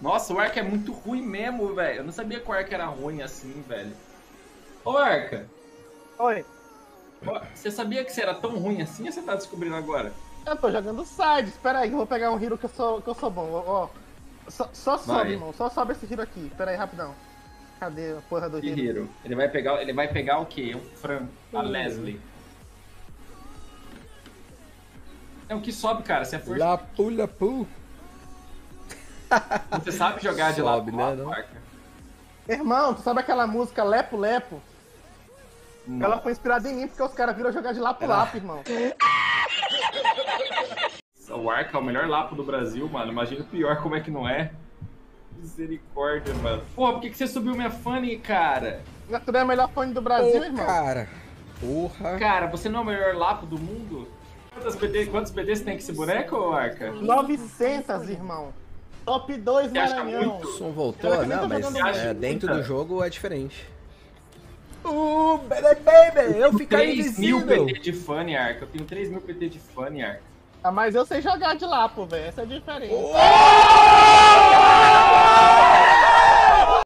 Nossa, o Arca é muito ruim mesmo, velho. Eu não sabia que o Arca era ruim assim, velho. Ô, Arca. Oi. Você sabia que você era tão ruim assim ou você tá descobrindo agora? Eu tô jogando side. Espera aí, eu vou pegar um hero que eu sou bom. Ó. Só sobe, irmão. Só sobe esse hero aqui. Espera aí, rapidão. Cadê a porra do hero? Hero. Ele vai pegar o quê? O Fran, a Leslie. É o que sobe, cara. Você é força. Lapu. Você sabe jogar de Sobe, lado, né, não? Arca? Irmão, tu sabe aquela música Lepo Lepo? Não. Ela foi inspirada em mim porque os caras viram jogar de lapo lapo, irmão. O Arca é o melhor lapo do Brasil, mano. Imagina o pior, como é que não é. Misericórdia, mano. Porra, por que você subiu minha Fanny, cara? Tu não é a melhor fã do Brasil, Ô, irmão? cara. Porra. Cara, você não é o melhor lapo do mundo? Quantos BDs tem que esse boneco, ô Arca? 900, irmão. Top 2 Você acha Maranhão. muito? O som voltou? Ela também Não, tá mas jogando dentro muita. do jogo é diferente. Baby, eu ficar 3.000 invisível. PT de Fanny, Arca. Eu tenho 3.000 PT de Fanny, Arca. Ah, mas eu sei jogar de lapo, velho. Essa é a diferença.